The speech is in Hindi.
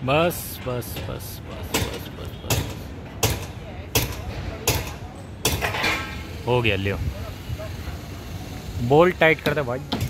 बस बस बस बस बस बस बस, हो गया, लियो बोल्ट टाइट कर दे भाई।